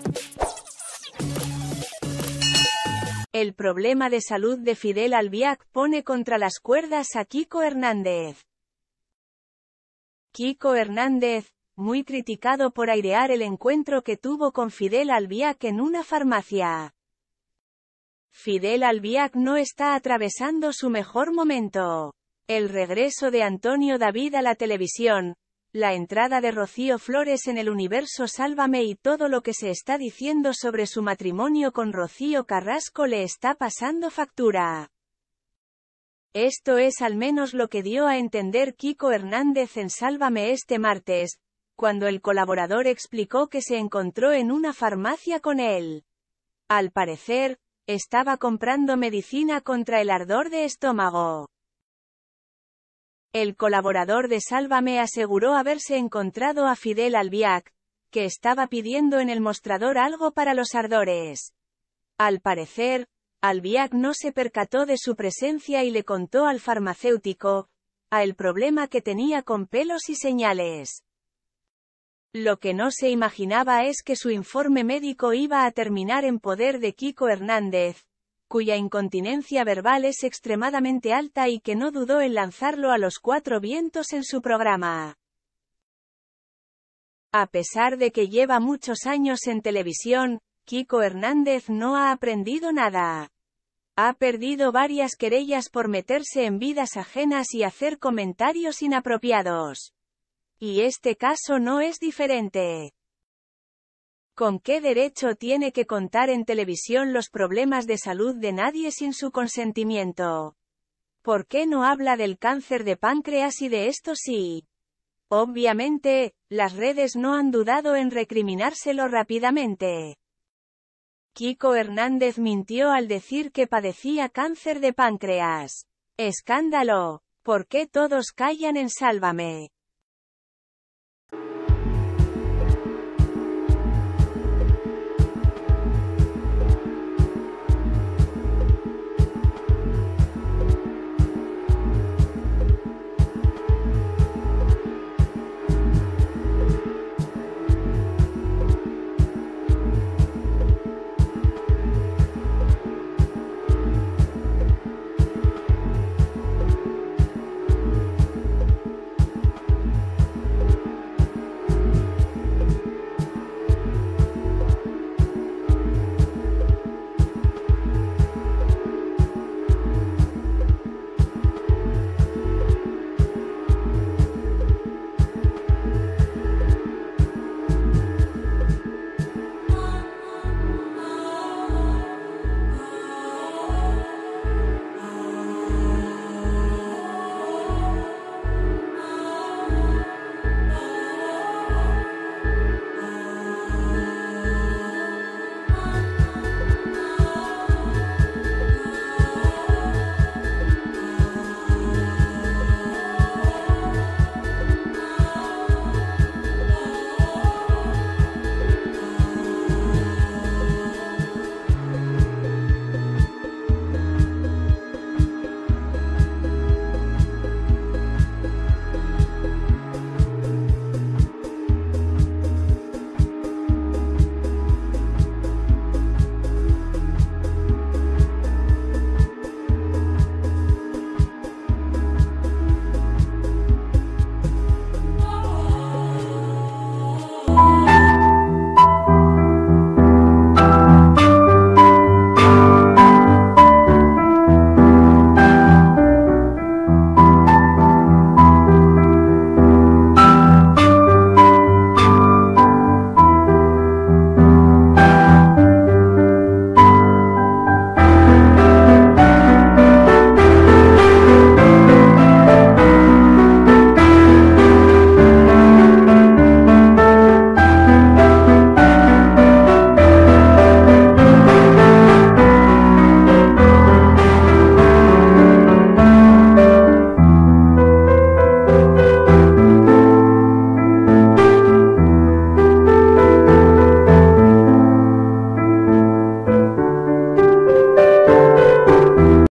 El problema de salud de Fidel Albiac pone contra las cuerdas a Kiko Hernández. Kiko Hernández, muy criticado por airear el encuentro que tuvo con Fidel Albiac en una farmacia. Fidel Albiac no está atravesando su mejor momento. El regreso de Antonio David a la televisión, la entrada de Rocío Flores en el universo Sálvame y todo lo que se está diciendo sobre su matrimonio con Rocío Carrasco le está pasando factura. Esto es al menos lo que dio a entender Kiko Hernández en Sálvame este martes, cuando el colaborador explicó que se encontró en una farmacia con él. Al parecer, estaba comprando medicina contra el ardor de estómago. El colaborador de Sálvame aseguró haberse encontrado a Fidel Albiac, que estaba pidiendo en el mostrador algo para los ardores. Al parecer, Albiac no se percató de su presencia y le contó al farmacéutico, el problema que tenía con pelos y señales. Lo que no se imaginaba es que su informe médico iba a terminar en poder de Kiko Hernández, cuya incontinencia verbal es extremadamente alta y que no dudó en lanzarlo a los cuatro vientos en su programa. A pesar de que lleva muchos años en televisión, Kiko Hernández no ha aprendido nada. Ha perdido varias querellas por meterse en vidas ajenas y hacer comentarios inapropiados. Y este caso no es diferente. ¿Con qué derecho tiene que contar en televisión los problemas de salud de nadie sin su consentimiento? ¿Por qué no habla del cáncer de páncreas y de esto sí? Obviamente, las redes no han dudado en recriminárselo rápidamente. Kiko Hernández mintió al decir que padecía cáncer de páncreas. ¡Escándalo! ¿Por qué todos callan en Sálvame?